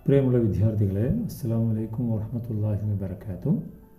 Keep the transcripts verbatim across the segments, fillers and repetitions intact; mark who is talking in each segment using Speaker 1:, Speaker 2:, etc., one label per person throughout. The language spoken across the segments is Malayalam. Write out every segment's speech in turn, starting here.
Speaker 1: പ്രിയമുള്ള വിദ്യാർത്ഥികളെ, അസ്സലാമു അലൈക്കും വറഹ്മത്തുള്ളാഹി വബറകാതുഹു.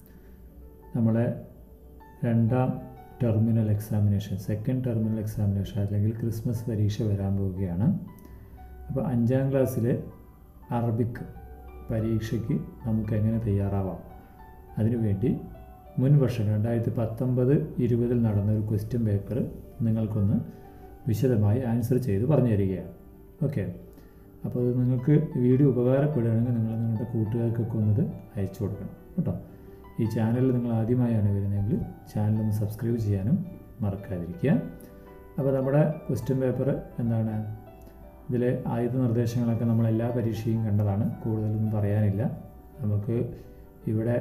Speaker 1: നമ്മളെ രണ്ടാം terminal examination, second terminal examination അല്ലെങ്കിൽ ക്രിസ്മസ് പരീക്ഷ വരാൻ പോവുകയാണ്. അപ്പോൾ അഞ്ചാം ക്ലാസ്സിലെ അറബിക് പരീക്ഷയ്ക്ക് നമുക്ക് എങ്ങനെ തയ്യാറാവാം, അതിനുവേണ്ടി മുൻ വർഷം രണ്ടായിരത്തി പത്തൊമ്പത് ഇരുപതിൽ നടന്നൊരു ക്വസ്റ്റ്യൻ പേപ്പർ നിങ്ങൾക്കൊന്ന് വിശദമായി ആൻസർ ചെയ്ത് പറഞ്ഞു തരികയാണ്. ഓക്കെ, അപ്പോൾ അത് നിങ്ങൾക്ക് വീഡിയോ ഉപകാരപ്പെടുകയാണെങ്കിൽ നിങ്ങൾ നിങ്ങളുടെ കൂട്ടുകാർക്കൊക്കെ ഒന്നത് അയച്ചു കൊടുക്കണം കേട്ടോ. ഈ ചാനലിൽ നിങ്ങൾ ആദ്യമായാണ് വരുന്നതെങ്കിൽ ചാനലൊന്ന് സബ്സ്ക്രൈബ് ചെയ്യാനും മറക്കാതിരിക്കുക. അപ്പോൾ നമ്മുടെ ക്വസ്റ്റ്യൻ പേപ്പർ എന്താണ്, ഇതിലെ ആദ്യത്തെ നിർദ്ദേശങ്ങളൊക്കെ നമ്മൾ എല്ലാ പരീക്ഷയും കണ്ടതാണ്, കൂടുതലൊന്നും പറയാനില്ല. നമുക്ക് ഇവിടെ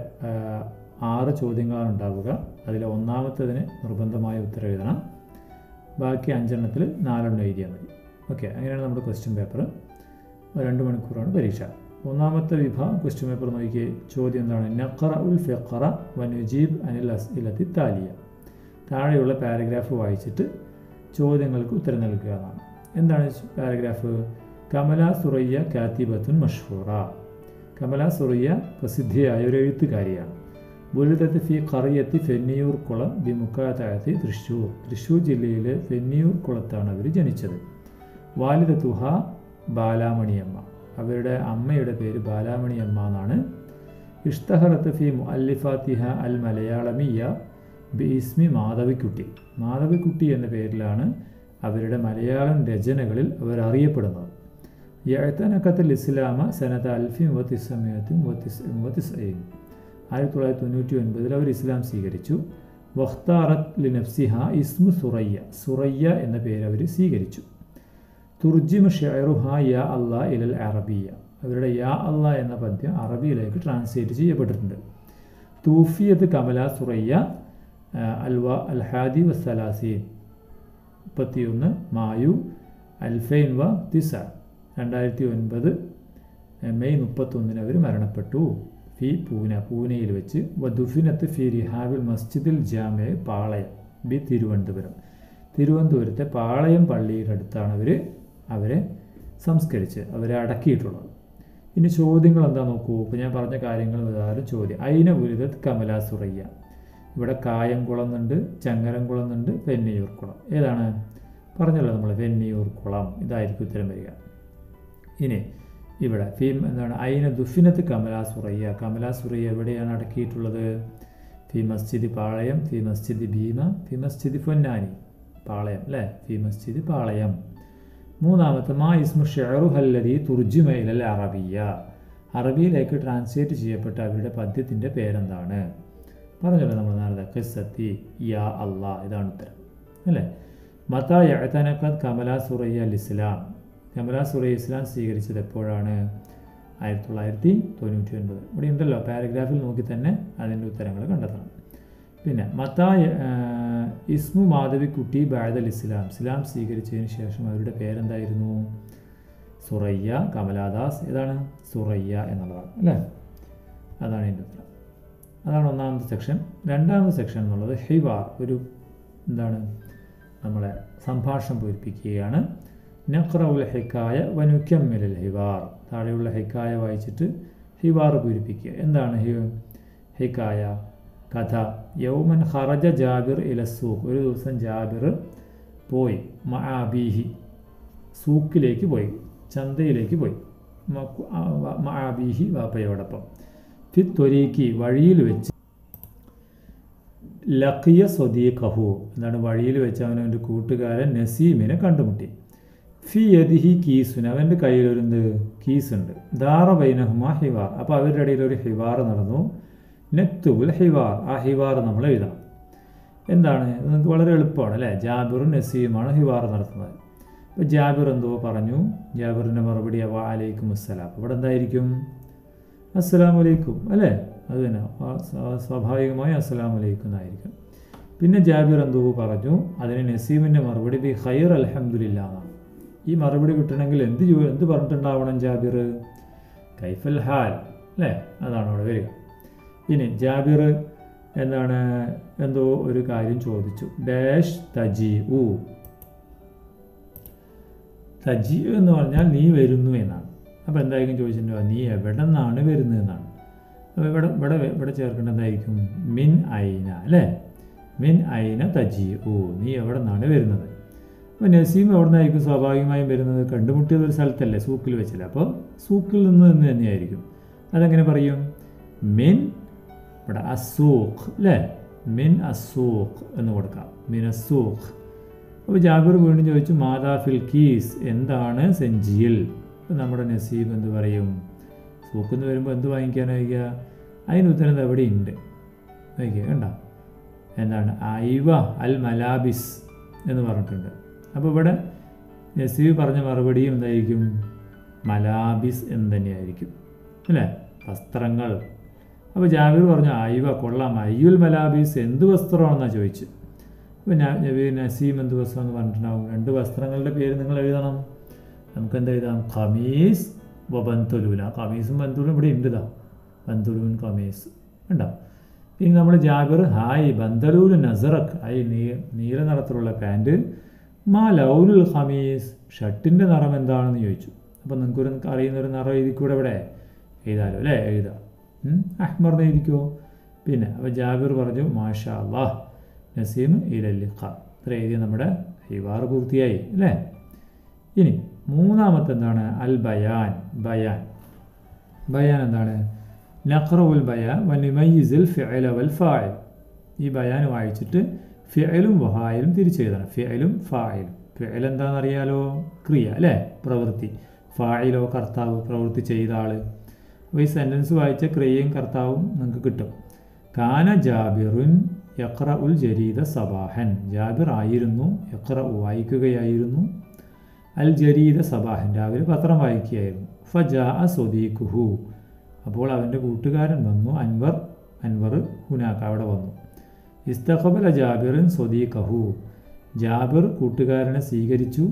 Speaker 1: ആറ് ചോദ്യങ്ങളാണ് ഉണ്ടാവുക. അതിൽ ഒന്നാമത്തേതിന് നിർബന്ധമായ ഉത്തരം എഴുതണം, ബാക്കി അഞ്ചെണ്ണത്തിൽ നാലെണ്ണം എഴുതിയാൽ മതി. ഓക്കെ, അങ്ങനെയാണ് നമ്മുടെ ക്വസ്റ്റ്യൻ പേപ്പർ. രണ്ട് മണിക്കൂറാണ് പരീക്ഷ. ഒന്നാമത്തെ വിഭാഗം ക്വസ്റ്റ്യൻ പേപ്പർ നോക്കിയേ. ചോദ്യം എന്താണ്? നഖറ ഉൽ ഫിഖറ വ നജീബ് അനിൽ അസ്ഇലത്തി താലിയ. താഴെയുള്ള പാരഗ്രാഫ് വായിച്ചിട്ട് ചോദ്യങ്ങൾക്ക് ഉത്തരം നൽകുക എന്നാണ്. എന്താണ് പാരഗ്രാഫ്? കമല സുറയ്യ കാത്തിബത്തുൻ മഷ്ഹൂറ. കമല സുറയ്യ പ്രസിദ്ധിയായ ഒരു എഴുത്തുകാരിയാണ്. ബുലിദത്ത് ഫി ഖറിയത്തി ഫെന്നിയൂർ കുളം ബി മുക്കാത്തായത്തി തൃശ്ശൂർ. തൃശ്ശൂർ ജില്ലയിലെ ഫെന്നിയൂർ കുളത്താണ് അവർ ജനിച്ചത്. വാലിദത്തുഹ ബാലാമണിയമ്മ. അവരുടെ അമ്മയുടെ പേര് ബാലാമണിയമ്മ എന്നാണ്. ഇഷ്തഹറത്ത് ഫി മുഅല്ലിഫാത്തിഹ അൽ മലയാളമിയ ബി ഇസ്മി മാധവിക്കുട്ടി. മാധവിക്കുട്ടി എന്ന പേരിലാണ് അവരുടെ മലയാളം രചനകളിൽ അവർ അറിയപ്പെടുന്നത്. യഅ്തനഖത്തുൽ ഇസ്ലാമ സനത അൽഫിൻ വതിസ്സമിയത്തിൻ വതിസ്ഇൻ വതിസ്ഈൻ. ആയിരത്തി തൊള്ളായിരത്തി തൊണ്ണൂറ്റി ഒൻപതിൽ അവർ ഇസ്ലാം സ്വീകരിച്ചു. വഖ്താറത്ത് ലിനഫ്സിഹ ഇസ്മു സുറയ്യ. സുറയ്യ എന്ന പേര് അവർ സ്വീകരിച്ചു. തുർജിമു ഷഅറുഹ യാ അല്ലാ ഇലൽ അറബിയ. അവരുടെ യാ അല്ലാ എന്ന പദ്യം അറബിയിലേക്ക് ട്രാൻസ്ലേറ്റ് ചെയ്യപ്പെട്ടിട്ടുണ്ട്. തൂഫിയത്ത് കമല സുറയ്യ അൽവ അൽ ഹാദി വസ്സലാസീൻ. മുപ്പത്തിയൊന്ന് മായു അൽഫൈൻ വ തിസ. രണ്ടായിരത്തി ഒൻപത് മെയ് മുപ്പത്തൊന്നിന് അവർ മരണപ്പെട്ടു. ഫി പൂന, പൂനെയിൽ വെച്ച്. വദുഫിനത്ത് ഫി റിഹാബിൽ മസ്ജിദിൽ ജാമെ പാളയം ബി തിരുവനന്തപുരം. തിരുവനന്തപുരത്തെ പാളയം പള്ളിയുടെ അടുത്താണ് അവർ അവരെ സംസ്കരിച്ച് അവരെ അടക്കിയിട്ടുള്ളത്. ഇനി ചോദ്യങ്ങൾ എന്താ നോക്കൂ. ഇപ്പോൾ ഞാൻ പറഞ്ഞ കാര്യങ്ങൾ പ്രകാരം ചോദ്യം. ഐന ഉലിദത്ത് കമല സുറയ്യ. ഇവിടെ കായംകുളം എന്നുണ്ട്, ചങ്ങരംകുളം എന്നുണ്ട്, വെന്നിയൂർ കുളം. ഏതാണ് പറഞ്ഞല്ലോ നമ്മൾ? വെന്നിയൂർ കുളം. ഇതായിരിക്കും ഉത്തരം വരിക. ഇനി ഇവിടെ ഫീം എന്താണ്? ഐന ദുഫിനത്ത് കമല സുറയ്യ. കമല സുറയ്യ എവിടെയാണ് അടക്കിയിട്ടുള്ളത്? ഫി മസ്ജിദ് പാളയം, ഫി മസ്ജിദ് ഭീമ, ഫി മസ്ജിദ് പൊന്നാനി. പാളയം അല്ലേ? ഫി മസ്ജിദ് പാളയം. മൂന്നാമത്തെ മാ ഇസ്മു ഷഅറുഹല്ലദീ തുർജിമ ഇലൽ അറബിയ. അറബിയിലേക്ക് ട്രാൻസ്ലേറ്റ് ചെയ്യപ്പെട്ട അവരുടെ പദ്യത്തിൻ്റെ പേരെന്താണ്? പറഞ്ഞല്ലോ നമ്മൾ നേരത്തെ. ഖിസ്സത്തി യാ അല്ലാ. ഇതാണ് ഉത്തരം അല്ലേ? മതാ യഅ്തനഖത് കമല സുറയ്യ അൽ ഇസ്ലാം. കമല സുറയ്യ ഇസ്ലാം സ്വീകരിച്ചത് എപ്പോഴാണ്? ആയിരത്തി തൊള്ളായിരത്തി തൊണ്ണൂറ്റി ഒൻപത്. ഇവിടെ ഉണ്ടല്ലോ, പാരഗ്രാഫിൽ നോക്കി തന്നെ അതിൻ്റെ ഉത്തരങ്ങൾ കണ്ടെത്തണം. പിന്നെ മത്താ ഇസ്മു മാധവിക്കുട്ടി ബഅദൽ ഇസ്ലാം. ഇസ്ലാം സ്വീകരിച്ചതിന് ശേഷം അവരുടെ പേരെന്തായിരുന്നു? സുറയ്യ കമലാദാസ്. ഇതാണ് സുറയ്യ എന്നുള്ളതാണ് അല്ലേ? അതാണ് എൻ്റെ ഉത്തരം. അതാണ് ഒന്നാമത്തെ സെക്ഷൻ. രണ്ടാമത്തെ സെക്ഷൻ എന്നുള്ളത് ഹിവാർ. ഒരു എന്താണ്, നമ്മളെ സംഭാഷണം പൂരിപ്പിക്കുകയാണ്. നഖ്റഉൽ ഹിക്കായ വനുക്കമ്മിലുൽ ഹിവാർ. താഴെയുള്ള ഹിക്കായ വായിച്ചിട്ട് ഹിവാർ പൂരിപ്പിക്കുക. എന്താണ് ഹിക്കായ? കഥ. യൗമൻ ഖറജ ജാബിർ ഇല സൂഖ്. ഒരു ദിവസം ജാബിർ പോയി. മഅബീഹി, സൂക്കിലേക്ക് പോയി, ചന്തയിലേക്ക് പോയി. മഅബീഹി, വാപ്പയോടൊപ്പം. ഫി ത്വരീഖി, വഴിയിൽ വെച്ച്. ലഖിയ സ്വദീഖഹു, എന്താണ്? വഴിയിൽ വെച്ച് അവൻ അവൻ്റെ കൂട്ടുകാരൻ നസീമിനെ കണ്ടുമുട്ടി. ഫി യദിഹി കീസുൻ, അവൻ്റെ കയ്യിലൊരു കീസുണ്ട്. ദാറ ബൈനഹുമ ഹിവാർ. അപ്പോൾ അവരുടെ ഇടയിൽ ഒരു ഹിവാർ നടന്നു. നക്തുബുൽ ഹിവാർ, ആ ഹിവാർ നമ്മൾ എഴുതണം. എന്താണ്? നിങ്ങൾക്ക് വളരെ എളുപ്പമാണ് അല്ലേ? ജാബിറും നസീമാണ് ഹിവാർ നടത്തുന്നത്. അപ്പോൾ ജാബിർ എന്തോ പറഞ്ഞു. ജാബിറിൻ്റെ മറുപടി വ അലൈക്കും അസ്സലാം. ഇവിടെ എന്തായിരിക്കും? അസ്സലാമു അലൈക്കും അല്ലേ? അത് തന്നെ, സ്വാഭാവികമായി അസ്സലാമു അലൈക്കും എന്നായിരിക്കും. പിന്നെ ജാബിർ എന്തോ പറഞ്ഞു. അതിന് നസീമിൻ്റെ മറുപടി ബി ഖൈർ അൽഹംദുലില്ലാ എന്നാണ്. ഈ മറുപടി കിട്ടണമെങ്കിൽ എന്ത് എന്ത് പറഞ്ഞിട്ടുണ്ടാവണം ജാബിർ? കൈഫൽ ഹാൽ അല്ലേ? അതാണ് അവിടെ വരിക. ഇനി ജാബിർ എന്താണ്, എന്തോ ഒരു കാര്യം ചോദിച്ചു. ഡാഷ് തജി ഉ. തജി എന്ന് പറഞ്ഞാൽ നീ വരുന്നു എന്നാണ്. അപ്പോൾ എന്തായിരിക്കും ചോദിച്ചിട്ടുണ്ടോ, നീ എവിടെ നിന്നാണ് വരുന്നതെന്നാണ്. അപ്പോൾ ഇവിടെ ഇവിടെ ഇവിടെ ചേർക്കേണ്ടതായിരിക്കും മിൻ ഐന അല്ലേ, മിൻ ഐന തജി ഓ, നീ എവിടെ നിന്നാണ് വരുന്നത്. അപ്പോൾ നസീം എവിടെ നിന്നായിരിക്കും സ്വാഭാവികമായും വരുന്നത്, കണ്ടുമുട്ടിയത് ഒരു സ്ഥലത്തല്ലേ, സൂക്കിൽ വെച്ചില്ല. അപ്പോൾ സൂക്കിൽ നിന്ന് എന്ന് തന്നെയായിരിക്കും. അതെങ്ങനെ പറയും, മിൻ ഇവിടെ അസൂഖ് അല്ലേ, മിൻ അസൂഖ് എന്ന് കൊടുക്കാം, മിൻ അസൂഖ്. അപ്പോൾ ജാബിർ വീണ്ടും ചോദിച്ചു മാതാ ഫിൽ കീസ്, എന്താണ് സെഞ്ചിയിൽ. അപ്പോൾ നമ്മുടെ നസീം എന്ത് പറയും, സൂക്കിൽ നിന്ന് വരുമ്പോൾ എന്ത് വാങ്ങിക്കാനായിരിക്കുക, അതിന് ഉത്തരം എവിടെ ഉണ്ട് നോക്കിയാൽ കണ്ട, എന്താണ് ഐവ അൽ മലാബിസ് എന്ന് പറഞ്ഞിട്ടുണ്ട്. അപ്പോൾ ഇവിടെ നസീബ് പറഞ്ഞ മറുപടിയും എന്തായിരിക്കും, മലാബിസ് എന്ന് തന്നെയായിരിക്കും അല്ലേ, വസ്ത്രങ്ങൾ. അപ്പോൾ ജാബിർ പറഞ്ഞു ഐവ കൊള്ളാം, അയ്യുൽ മലാബിസ് എന്ത് വസ്ത്രമാണെന്നാണ് ചോദിച്ചു. അപ്പോൾ നബി നസീം എന്ത് വസ്ത്രം എന്ന് പറഞ്ഞിട്ടുണ്ടാവും, രണ്ട് വസ്ത്രങ്ങളുടെ പേര് നിങ്ങൾ എഴുതണം. നമുക്ക് എന്താ എഴുതാം, ഖമീസ് വ ബന്തുലൂൻ. ആ ഖമീസും ബന്തുലൂൻ ഇവിടെ ഉണ്ട്, ഇതാ ബന്തുലൂൻ ഖമീസ് ഉണ്ടാവും. ഇനി നമ്മൾ ജാബിർ ഹായ് ബന്തലൂൻ നസറക്, ഐ നീ നീല നിറത്തിലുള്ള പാൻറ്റ്, മാ ലൗനുൽ ഖമീസ് ഷർട്ടിൻ്റെ നിറം എന്താണെന്ന് ചോദിച്ചു. അപ്പോൾ നിങ്ങൾക്കൊരു അറിയുന്നൊരു നിറം എഴുതിക്കൂടെ ഇവിടെ എഴുതാലോ അല്ലേ, എഴുതാം അഹ്മർ എഴുതിക്കോ. പിന്നെ അപ്പോൾ ജാബിർ പറഞ്ഞു മാഷാ അല്ലാഹ് നസീം ഇലല്ലിഖ. ഇത്ര എഴുതിയ നമ്മുടെ ഹിവാർ പൂർത്തിയായി അല്ലേ. ഇനി മൂന്നാമത്തെ എന്താണ്, അൽ ബയാൻ. ബയാൻ ബയാൻ എന്താണ്, നഖ്റഉൽ ബയാൻ വനുമയ്യിസുൽ ഫിഅല വൽ ഫാഇൽ. ഈ ബയാൻ വായിച്ചിട്ട് ഫിഅലും വഹായിലും തിരിച്ചെഴുതണം. ഫിഅലും ഫായിലും. ഫിഅൽ എന്താണെന്നറിയാലോ, ക്രിയ അല്ലേ, പ്രവൃത്തി. ഫായിലോ കർത്താവ്, പ്രവൃത്തി ചെയ്ത ആൾ. അപ്പോൾ ഈ സെൻറ്റൻസ് വായിച്ച ക്രിയയും കർത്താവും നിങ്ങൾക്ക് കിട്ടും. കാന ജാബിറുൻ യഖ്റഉൽ ജരീദ സബാഹൻ. ജാബിർ ആയിരുന്നു, യഖ്റഉ വായിക്കുകയായിരുന്നു, അൽ ജരീദ സബാഹൻ രാവിലെ പത്രം വായിക്കുകയായിരുന്നു. ഫജാഅ സ്വദീഖുഹു, അപ്പോൾ അവൻ്റെ കൂട്ടുകാരൻ വന്നു, അൻവർ അൻവർ ഹുനാക്ക അവിടെ വന്നു. ഇസ്തഖബല ജാബിറിൻ സ്വദീഖഹു, ജാബിർ കൂട്ടുകാരനെ സ്വീകരിച്ചു,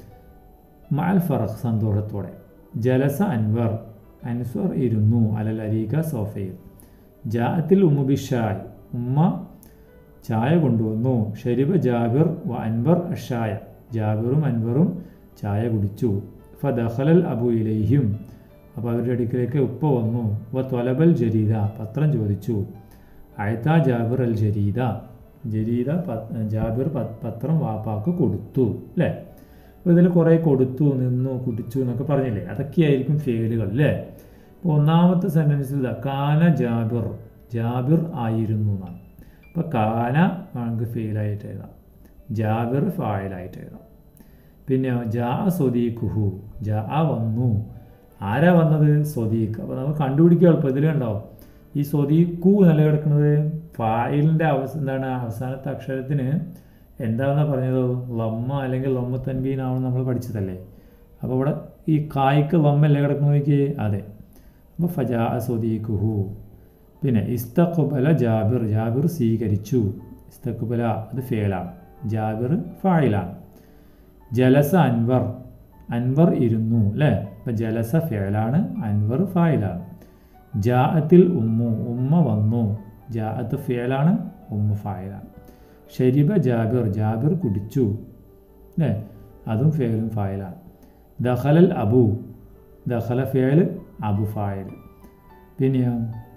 Speaker 1: മഅൽ ഫറഖ് സന്തോഷത്തോടെ. ജലസ അൻവർ, അൻവർ ഇരുന്നു, അലൽ അരീക സോഫയിൽ. ജാഅത്തിൽ ഉമ്മു ബിഷായ്, ഉമ്മ ചായ കൊണ്ടുവന്നു. ഷരിബ ജാബിർ വ അൻവർ അഷായ, ജാബിറും അൻവറും ചായ കുടിച്ചു. ഫദഖലൽ അബു ഇലൈഹിം, അപ്പോൾ അവരുടെ അടുക്കിലേക്ക് ഉപ്പ വന്നു. വ ത്വലബൽ ജരീദ, പത്രം ചോദിച്ചു. അയത്ത ജാബിർ അൽ ജരീദ, ജരീദ ജാബിർ പത്രം വാപ്പാക്ക് കൊടുത്തു അല്ലേ. അപ്പോൾ ഇതിൽ കുറേ കൊടുത്തു, നിന്നു, കുടിച്ചു എന്നൊക്കെ പറഞ്ഞില്ലേ, അതൊക്കെയായിരിക്കും ഫേലുകൾ അല്ലേ. അപ്പോൾ ഒന്നാമത്തെ സെൻറ്റൻസിൽ ഇതാ കാന ജാബിർ, ജാബിർ ആയിരുന്നു എന്നാണ്. അപ്പോൾ കാന നമുക്ക് ഫെയിലായിട്ട് എഴുതാം, ജാബിർ ഫായിലായിട്ട് എഴുതാം. പിന്നെ ജാ സ്വദീഖുഹു, ജാ വന്നു. ആരാ വന്നത്, സ്വദീഖ്. അപ്പോൾ നമുക്ക് കണ്ടുപിടിക്കുക എളുപ്പം. ഇതിൽ കണ്ടോ ഈ സ്വദീഖു നല്ല കിടക്കുന്നത്, ഫായിലിൻ്റെ അവസ എന്താണ് അവസാനത്തെ അക്ഷരത്തിന് എന്താണെന്നാണ് പറഞ്ഞത്, ലമ്മ അല്ലെങ്കിൽ ലമ്മ തൻബീനാണെന്ന് നമ്മൾ പഠിച്ചതല്ലേ. അപ്പോൾ ഇവിടെ ഈ കായ്ക്ക് ലമ്മല്ലേ കിടക്കുന്നത് നോക്കിയേ, അതെ. അപ്പോൾ ഫജാ സ്വദീഖുഹു. പിന്നെ ഇസ്തഖ്ബല ജാബിർ, ജാബിർ സ്വീകരിച്ചു. ഇസ്തഖ്ബല അത് ഫേലാണ്, ജാബിർ ഫായിലാണ്. ജലസ അൻവർ, അൻവർ ഇരുന്നു അല്ലേ. അപ്പം ജലസ ഫേലാണ്, അൻവർ ഫായിലാണ്. ജാഅത്തിൽ ഉമ്മു, ഉമ്മ വന്നു. ജാഅത്ത് ഫേലാണ്, ഉമ്മു ഫായിലാണ്. ഷരിബ ജാബിർ, ജാബിർ കുടിച്ചു അല്ലേ, അതും ഫേലും ഫായിലാണ്. ദഖലൽ അബു, ദഖല ഫേൽ, അബു ഫായിൽ. പിന്നെ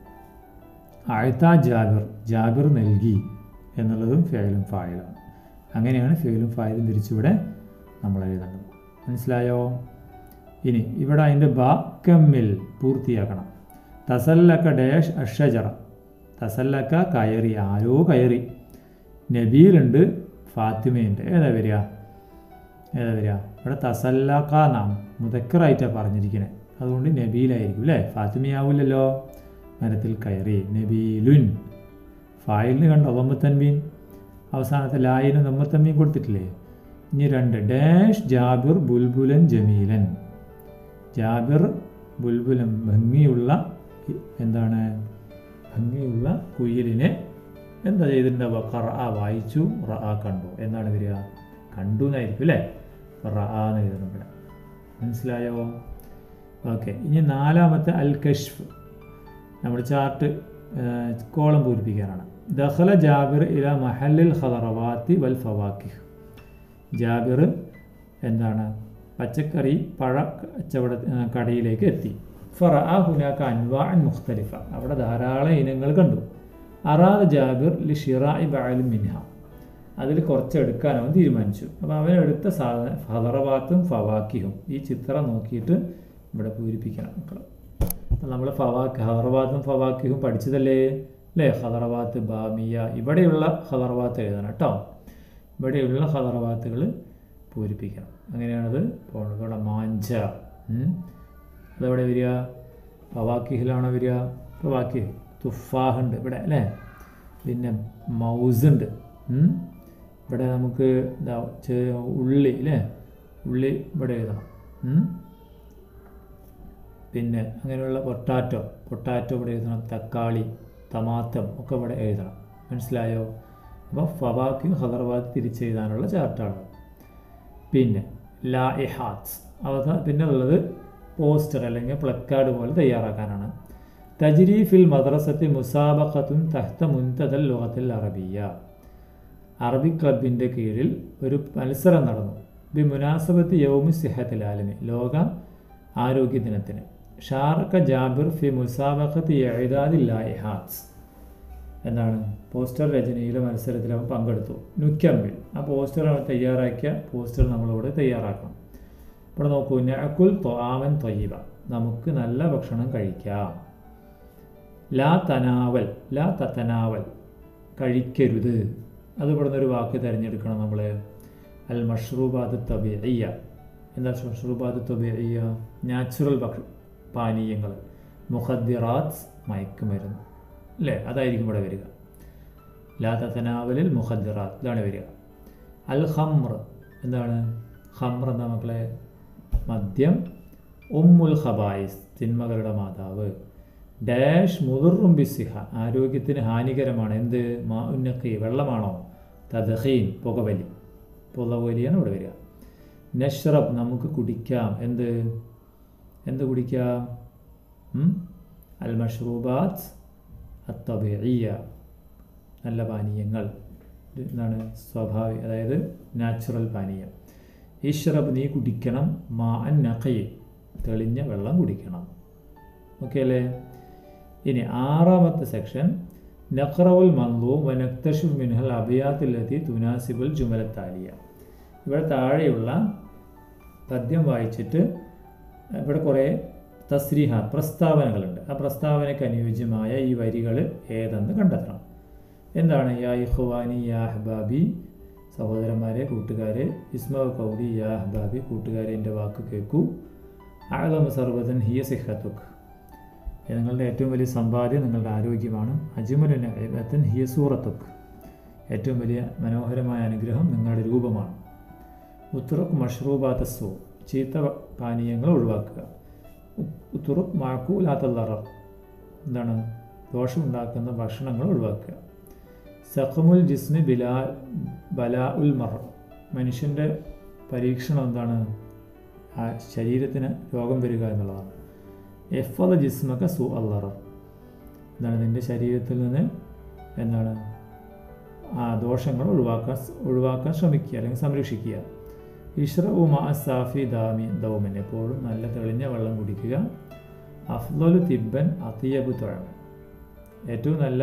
Speaker 1: അയത്ത ജാബിർ, ജാബിർ നൽകി എന്നുള്ളതും ഫേലും ഫായിലാണ്. അങ്ങനെയാണ് ഫേലും ഫായിലും തിരിച്ചിവിടെ നമ്മൾ എഴുതേണ്ടത്. മനസ്സിലായോ? ഇനി ഇവിടെ അതിൻ്റെ ബ കമ്മിൽ പൂർത്തിയാക്കണം. തസല്ലക്ക ഡാഷ് അഷജറ, തസല്ലക്ക കയറി, ആരോ കയറി. നബീലുണ്ട്, ഫാത്തിമയുണ്ട്. ഏതാ വരിക, ഏതാ വരിക? ഇവിടെ തസല്ലക്ക നാം മുദക്കറായിട്ടാണ് പറഞ്ഞിരിക്കുന്നത്, അതുകൊണ്ട് നബീലായിരിക്കും അല്ലേ, ഫാത്തിമയാവില്ലല്ലോ. മരത്തിൽ കയറി. നബീലുൻ ഫായിലിന് കണ്ടോ ദമ്മത്തൻമീൻ, അവസാനത്തെ ലായിന് ദമ്മത്തൻമീൻ കൊടുത്തിട്ടില്ലേ. ഇനി രണ്ട് ഡാഷ് ജാബിർ ബുൽബുലൻ ജമീലൻ, ജാബിർ ബുൽബുലൻ ഭംഗിയുള്ള എന്താണ് ഭംഗിയുള്ള കുയിലിനെ എന്താ ചെയ്തിട്ടുണ്ടാവുക, ഖറഅ വായിച്ചു, റഅ കണ്ടു എന്നാണ് വരിക. കണ്ടു എന്നായിരിക്കും അല്ലേ, റഅ എന്ന് എഴുതണം ഇവിടെ. മനസ്സിലായോ? ഓക്കെ. ഇനി നാലാമത്തെ അൽ കഷ്ഫ്, നമ്മുടെ ചാർട്ട് കോളം പൂരിപ്പിക്കാനാണ്. ദഖല ജാബിർ ഇല മഹല്ലിൽ ഖദറവാത്തി വൽ ഫവാക്കിഹ്, ജാബിർ എന്താണ് പച്ചക്കറി പഴ കച്ചവട കടയിലേക്ക് എത്തി. ഫറഅ ഹുനാക അൻവാഅൻ മുഖ്തലിഫ, അവിടെ ധാരാളം ഇനങ്ങൾ കണ്ടു. അറാദ ജാബിർ ലി ഷിറാഇ ബഅലിൻ മിൻഹ, അതിൽ കുറച്ച് എടുക്കാൻ അവൻ തീരുമാനിച്ചു. അപ്പോൾ അവൻ എടുത്ത സാധനം ഹദറവാത്തും ഫവാക്കിഹും, ഈ ചിത്രം നോക്കിയിട്ട് ഇവിടെ പൂരിപ്പിക്കണം മക്കൾ. അപ്പം നമ്മൾ ഫവാക്ക് ഹദറവാത്തും ഫവാക്കിഹും പഠിച്ചതല്ലേ അല്ലേ? ഹദറവാത്ത് ബാമിയ, ഇവിടെയുള്ള ഹദറവാത്ത് എഴുതണം കേട്ടോ. ഇവിടെയുള്ള ഹദറവാത്തുകൾ പൂരിപ്പിക്കണം. അങ്ങനെയാണത് പോകുന്നത്. ഇവിടെ മാഞ്ച, അതെവിടെ വരിക? ഫവാക്കിഹിലാണോ വരിക? ഫവാക്കിഹ്. തുഫാഹുണ്ട് ഇവിടെ അല്ലേ? പിന്നെ മൗസുണ്ട്. ഇവിടെ നമുക്ക് എന്താ ഉള്ളി അല്ലേ? ഉള്ളി ഇവിടെ എഴുതണം. പിന്നെ അങ്ങനെയുള്ള പൊട്ടാറ്റോ പൊട്ടാറ്റോ ഇവിടെ എഴുതണം. തക്കാളി, ടമാറ്റം ഒക്കെ ഇവിടെ എഴുതണം. മനസ്സിലായോ? അപ്പോൾ ഫവാക്കിയും ഹദറവാത്ത് തിരിച്ചെഴുതാനുള്ള ചാർട്ടാണ്. പിന്നെ ലാഇഹാത്ത്, അവ പിന്നെ ഉള്ളത് പോസ്റ്റർ അല്ലെങ്കിൽ പ്ലക്കാർഡ് പോലെ തയ്യാറാക്കാനാണ്. തജ്രി ഫിൽ മദ്രസത്തി മുസാബഖത്തുൻ തഹ്ത മുൻതദൽ ലുഗത്തിൽ അറബിയ, അറബി ക്ലബിൻ്റെ കീഴിൽ ഒരു മത്സരം നടന്നു. ബി മുനാസബത്ത് യൗമി സിഹത്തിൽ ആലമി, ലോക ആരോഗ്യ ദിനത്തിന്. ഷാറക്ക ജാബിർ ഫി മുസാബഖത്ത് ഇഅദാദി ലായിഹാത്ത്, എന്താണ് പോസ്റ്റർ രചനയിലെ മത്സരത്തിൽ അവൻ പങ്കെടുത്തു. നുക്കമ്മിൽ, ആ പോസ്റ്റർ അവൻ തയ്യാറാക്കിയ പോസ്റ്റർ നമ്മളിവിടെ തയ്യാറാക്കണം. ഇവിടെ നോക്കൂ, നഅകുൽ ത്വആമൻ ത്വയ്യിബ, നമുക്ക് നല്ല ഭക്ഷണം കഴിക്കാം. ലാ തനാവൽ, ലാ തതനാവൽ, കഴിക്കരുത്. അത് ഇവിടെ നിന്നൊരു വാക്ക് തിരഞ്ഞെടുക്കണം നമ്മൾ. അൽ മഷ്റൂബാത്ത് തബീഇയ്യ, എന്താ മഷ്റൂബാത്ത് തബീഇയ്യ? നാച്ചുറൽ ഭക്ഷ പാനീയങ്ങൾ. മുഖദ്ദിറാത്ത്, മയക്കുമരുന്ന് അല്ലേ? അതായിരിക്കും ഇവിടെ വരിക. ലാ തതനാവലിൽ മുഖദ്ദിറാത്ത്, ഇതാണ് വരിക. അൽ ഖംർ, എന്താണ് ഖംർ? എന്താ മക്കളെ? മദ്യം. ഉമ്മുൽ ഖബായിസ്, തിന്മകളുടെ മാതാവ്. ഡാഷ് മുദുറും ബിസിഹ, ആരോഗ്യത്തിന് ഹാനികരമാണ്. എന്ത്? മാ ഉന്നഖി, വെള്ളമാണോ? തദ്ഖീൻ, പുകവലി. പുകവലിയാണ് ഇവിടെ വരിക. നഷ്റബ്, നമുക്ക് കുടിക്കാം. എന്ത് എന്ത് കുടിക്കാം? അൽ മഷ്റൂബാത്ത് അത്തബീഇയ്യ, നല്ല പാനീയങ്ങൾ. എന്താണ്? സ്വാഭാവിക, അതായത് നാച്ചുറൽ പാനീയം. ഇഷ്റബ്, നീ കുടിക്കണം. മാ അൻ നഖി, തെളിഞ്ഞ വെള്ളം കുടിക്കണം. ഓക്കെ അല്ലേ? ഇനി ആറാമത്തെ സെക്ഷൻ, നഖ്റഉൽ മൻളൂം വ നക്തശിഫ് മിൻഹൽ അബിയാത്തില്ലതി തുനാസിബുൽ ജുമലത്താലിയ. ഇവിടെ താഴെയുള്ള പദ്യം വായിച്ചിട്ട് ഇവിടെ കുറേ തസ്രീഹ, പ്രസ്താവനകളുണ്ട്. ആ പ്രസ്താവനയ്ക്ക് അനുയോജ്യമായ ഈ വരികൾ ഏതെന്ന് കണ്ടെത്തണം. എന്താണ്? യാ ഇഖ്വാനി യാ അഹ്ബാബി, സഹോദരന്മാരെ, കൂട്ടുകാരെ. ഇസ്മ കൗലി യാ അഹ്ബാബി, കൂട്ടുകാരെ എൻ്റെ വാക്ക് കേൾക്കൂ. അഅ്ലമു സർവതൻ ഹിയ സിഹ്ഹതുക്, നിങ്ങളുടെ ഏറ്റവും വലിയ സമ്പാദ്യം നിങ്ങളുടെ ആരോഗ്യമാണ്. അജ്മലു നിഅമതൻ ഹിയ സൂറത്തുക്, ഏറ്റവും വലിയ മനോഹരമായ അനുഗ്രഹം നിങ്ങളുടെ രൂപമാണ്. ഉത്റുക് മഷ്റൂബാത്ത സൂ, ചീത്ത പാനീയങ്ങൾ ഒഴിവാക്കുക. ഉത്റുക് മാക്കൂലാത്ത ദറർ, എന്താണ്? ദോഷമുണ്ടാക്കുന്ന ഭക്ഷണങ്ങൾ ഒഴിവാക്കുക. സഖമുൽ ജിസ്മി ബിലാ ബലാ ഉൽ മർ, മനുഷ്യൻ്റെ പരീക്ഷണം എന്താണ്? ആ ശരീരത്തിന് രോഗം വരിക എന്നുള്ളതാണ്. എഫ്ഫദ ജിസ്മക സു അല്ലറർ, എന്താണ്? നിൻ്റെ ശരീരത്തിൽ നിന്ന് എന്താണ്? ആ ദോഷങ്ങൾ ഒഴിവാക്കാൻ ഒഴിവാക്കാൻ ശ്രമിക്കുക അല്ലെങ്കിൽ സംരക്ഷിക്കുക. ഇഷ്റഉ മാ സാഫി ദാമി ദൗമൻ, എപ്പോഴും നല്ല തെളിഞ്ഞ വെള്ളം കുടിക്കുക. അഫ്ളലു തിബ്ബൻ അതിയബു ത്വഅം, ഏറ്റവും നല്ല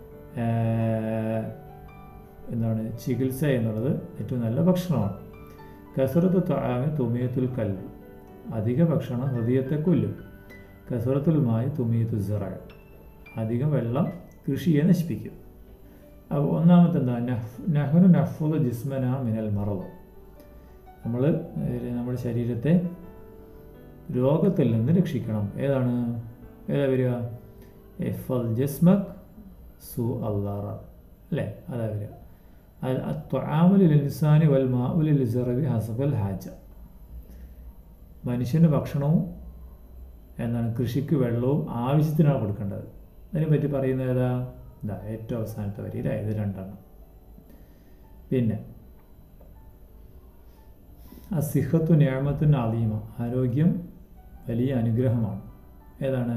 Speaker 1: എന്താണ് ചികിത്സ എന്നുള്ളത് ഏറ്റവും നല്ല ഭക്ഷണമാണ്. കസറത്തു ത്വആമി തുമിയത്തുൽ കൽബ്, അധിക ഭക്ഷണം ഹൃദയത്തെ കൊല്ലും. കസറത്തുൽ മായി തുമിയത്തു സിറ, അധികം വെള്ളം കൃഷിയെ നശിപ്പിക്കും. അപ്പോൾ ഒന്നാമത്തെ എന്താ? നഹ് നഹ്നു നഹ്ഫുദു ജിസ്മന മിനൽ മറദ്, നമ്മൾ നമ്മുടെ ശരീരത്തെ രോഗത്തിൽ നിന്ന് രക്ഷിക്കണം. ഏതാണ്? ഏതാ വരിക? എഫൽ ജിസ്മക് സു അല്ലാറ അല്ലേ? അതാ വരിക. ത്വആമുൽ ഇൻസാനി വൽ മാഉൽ ലിസറബി ഹസബൽ ഹാജ, മനുഷ്യൻ്റെ ഭക്ഷണവും എന്താണ് കൃഷിക്ക് വെള്ളവും ആവശ്യത്തിനാണ് കൊടുക്കേണ്ടത്. അതിനെപ്പറ്റി പറയുന്നത് ഏതാ? ഇതാ ഏറ്റവും അവസാനത്തെ വരിയിൽ ഇത് രണ്ടെണ്ണം. പിന്നെ അസിഹത്തു നിഅമത്തുൻ അലീമ, ആരോഗ്യം വലിയ അനുഗ്രഹമാണ്. ഏതാണ്?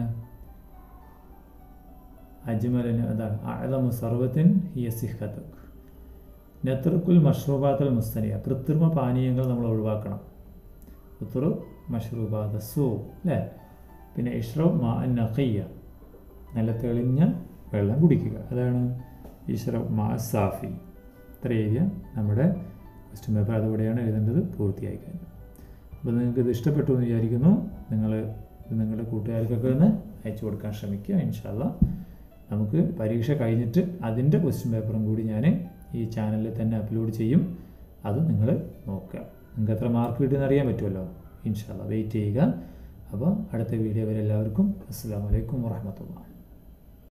Speaker 1: അജ്മലിന് അതാണ് അഅ്ലമു സർവത്തിൻ ഹിയ സിഹ്ഹതുക്. നത്റുക്കുൽ മഷ്റൂബാത്തുൽ മുസ്തനിയ, കൃത്രിമ പാനീയങ്ങൾ നമ്മൾ ഒഴിവാക്കണം. ഉത്തുറു മഷ്റൂബാത സൂ അല്ലേ. പിന്നെ ഇഷ്റബ് മാ നഖിയ, നല്ല തെളിഞ്ഞ വെള്ളം കുടിക്കുക, അതാണ് ഇഷ്റബ് മാ സാഫി. ഇത്ര എഴുതിയ നമ്മുടെ ക്വസ്റ്റ്യൻ പേപ്പർ അതുകൂടെയാണ് എഴുതേണ്ടത് പൂർത്തിയായി കഴിഞ്ഞു. അപ്പോൾ നിങ്ങൾക്ക് ഇത് ഇഷ്ടപ്പെട്ടു എന്ന് വിചാരിക്കുന്നു. നിങ്ങൾ നിങ്ങളുടെ കൂട്ടുകാർക്കൊക്കെ ഒന്ന് അയച്ചു കൊടുക്കാൻ ശ്രമിക്കുക. ഇൻഷാ അല്ലാഹ് നമുക്ക് പരീക്ഷ കഴിഞ്ഞിട്ട് അതിൻ്റെ ക്വസ്റ്റ്യൻ പേപ്പറും കൂടി ഞാൻ ഈ ചാനലിൽ തന്നെ അപ്ലോഡ് ചെയ്യും. അത് നിങ്ങൾ നോക്കുക. നിങ്ങൾക്ക് എത്ര മാർക്ക് കിട്ടുമെന്ന് അറിയാൻ പറ്റുമല്ലോ. ഇൻഷാ അല്ലാഹ് വെയിറ്റ് ചെയ്യുക. അപ്പോൾ അടുത്ത വീഡിയോ വരെ എല്ലാവർക്കും അസ്സലാമു അലൈക്കും വറഹ്മത്തുള്ളാഹി.